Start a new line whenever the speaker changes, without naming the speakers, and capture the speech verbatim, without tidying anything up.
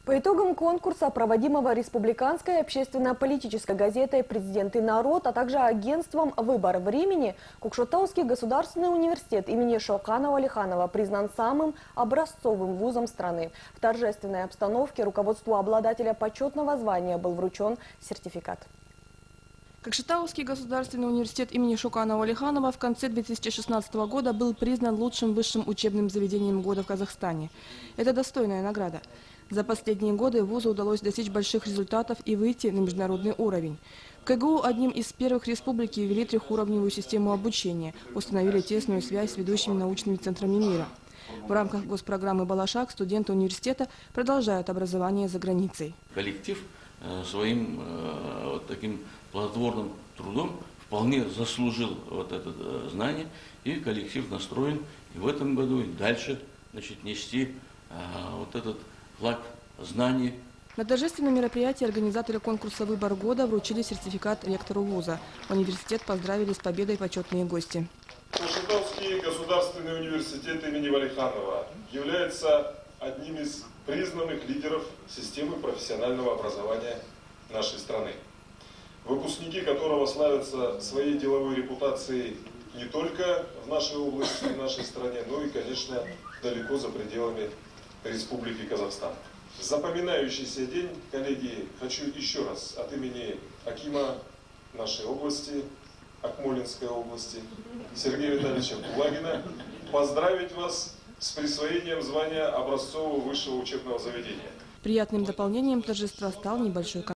По итогам конкурса, проводимого республиканской общественно-политической газетой «Президент и народ», а также агентством «Выбор времени», Кокшетауский государственный университет имени Шаукана Уалиханова признан самым образцовым вузом страны. В торжественной обстановке руководству обладателя почетного звания был вручен сертификат.
Кокшетауский государственный университет имени Шаукана Уалиханова в конце две тысячи шестнадцатого года был признан лучшим высшим учебным заведением года в Казахстане. Это достойная награда. За последние годы вузу удалось достичь больших результатов и выйти на международный уровень. В КГУ одним из первых республики ввели трехуровневую систему обучения, установили тесную связь с ведущими научными центрами мира. В рамках госпрограммы «Балашах» студенты университета продолжают образование за границей.
Коллектив своим вот таким плодотворным трудом вполне заслужил вот это знание, и коллектив настроен и в этом году, и дальше, значит, нести вот этот флаг знаний.
На торжественном мероприятии организаторы конкурса «Выбор года» вручили сертификат ректору вуза. Университет поздравили с победой почетные гости.
Кокшетауский государственный университет имени Уалиханова является одним из признанных лидеров системы профессионального образования нашей страны, выпускники которого славятся своей деловой репутацией не только в нашей области, в нашей стране, но и, конечно, далеко за пределами Республики Казахстан. Запоминающийся день, коллеги, хочу еще раз от имени акима нашей области, Акмолинской области, Сергея Витальевича Кулагина, поздравить вас с присвоением звания образцового высшего учебного заведения.
Приятным дополнением торжества стал небольшой концерт.